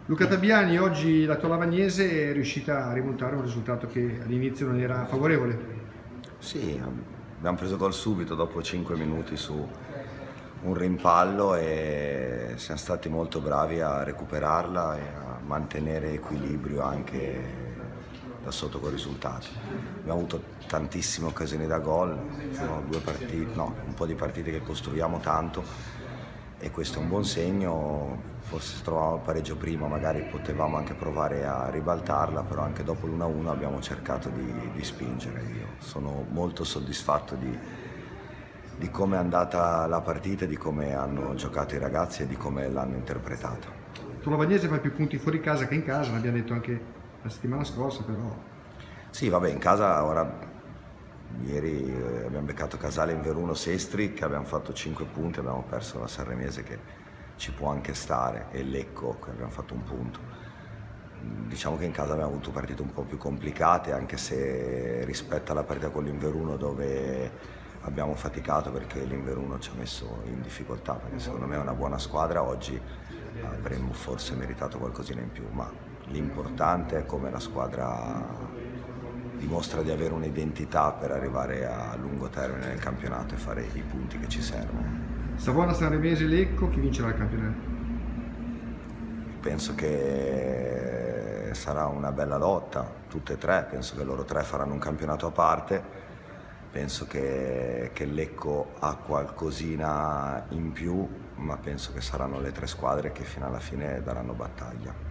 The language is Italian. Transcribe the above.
Luca Tabiani, oggi la tua Lavagnese è riuscita a rimontare un risultato che all'inizio non era favorevole. Sì, abbiamo preso gol subito dopo 5 minuti su un rimpallo e siamo stati molto bravi a recuperarla e a mantenere equilibrio anche da sotto col risultato. Abbiamo avuto tantissime occasioni da gol, sono un po' di partite che costruiamo tanto e questo è un buon segno. Forse se trovavamo il pareggio prima magari potevamo anche provare a ribaltarla, però anche dopo l'1-1 abbiamo cercato di spingere. Io sono molto soddisfatto di come è andata la partita, di come hanno giocato i ragazzi e di come l'hanno interpretato. Tu Lavagnese fa più punti fuori casa che in casa, l'abbiamo detto anche la settimana scorsa, però. Sì, vabbè, in casa ora ieri abbiamo beccato Casale in Veruno Sestri che abbiamo fatto 5 punti, abbiamo perso la Sanremese che ci può anche stare e Lecco che abbiamo fatto un punto. Diciamo che in casa abbiamo avuto partite un po' più complicate, anche se rispetto alla partita con l'Inveruno dove abbiamo faticato perché l'Inveruno ci ha messo in difficoltà, perché secondo me è una buona squadra, oggi avremmo forse meritato qualcosina in più, ma l'importante è come la squadra dimostra di avere un'identità per arrivare a lungo termine nel campionato e fare i punti che ci servono. Savona, Sanremese, Lecco, chi vincerà il campionato? Penso che sarà una bella lotta, tutte e tre, penso che loro tre faranno un campionato a parte, penso che Lecco ha qualcosina in più, ma penso che saranno le tre squadre che fino alla fine daranno battaglia.